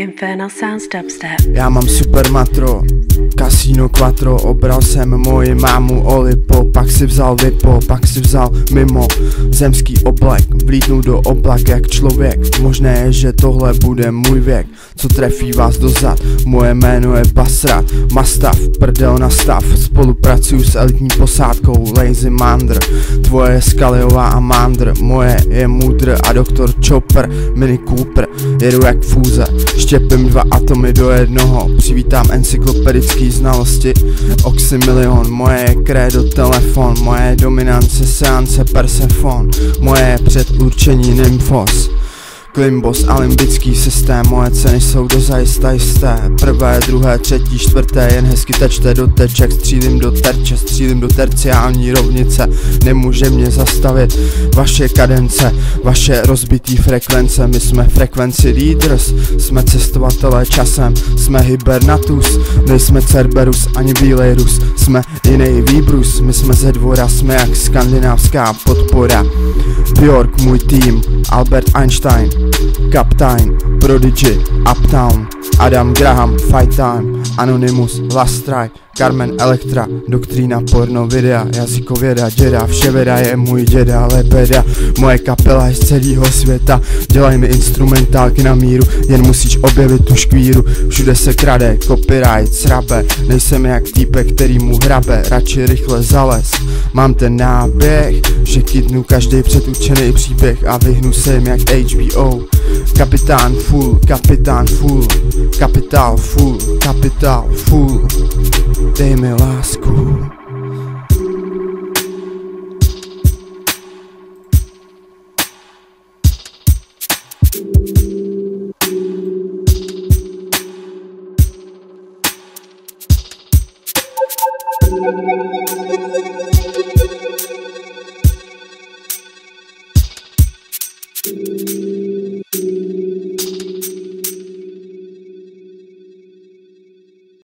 Infernal Sounds Dubstep. Já mám super matro, Casino Quattro, obral jsem moji mámu Olipo, pak si vzal Vipo, pak si vzal mimo zemský oblek, vlítnu do oblak jak člověk, možné je, že tohle bude můj věk, co trefí vás do zad, moje jméno je Basrat, Mastav, prdel na stav, spolupracuju s elitní posádkou Lazy Mandr, tvoje je Skaliová a Mandr, moje je Mudr a Dr. Chopper, Mini Cooper, jedu jak fúze, štěpím 2 atomy do jednoho, přivítám encyklopedický znalosti, Oxymilion, moje je krédo telefon, moje je dominance seance Persefon, moje je předurčení nymfos, Klimbos a limbický systém, moje ceny jsou dozajista jisté, prvé, druhé, třetí, čtvrté, jen hezky tečte do teček, střílím do terče, střílím do terciální rovnice, nemůže mě zastavit vaše kadence, vaše rozbitý frekvence, my jsme frekvenci leaders, jsme cestovatelé časem, jsme hibernatus, nejsme Cerberus ani bílej Rus, jsme jiný výbrus, my jsme ze dvora, jsme jak skandinávská podpora, Bjork můj tým, Albert Einstein, Captain, Prodigy, Uptown, Adam Graham, Fight Time, Anonymous, Last Strike, Carmen Electra, doktrína porno videa, jazykověda, děda, vševěda je můj děda, lebeda, moje kapela je z celého světa, dělaj mi instrumentálky na míru, jen musíš objevit tu škvíru, všude se krade, copyright, srabe, nejsem jak týpek, který mu hrabe, radši rychle zales, mám ten náběh, že kytnu každý předurčený příběh a vyhnu se jim jak HBO, kapitán full, kapitán full, kapitál full, kapitál full, dej mi lásku. Thank you.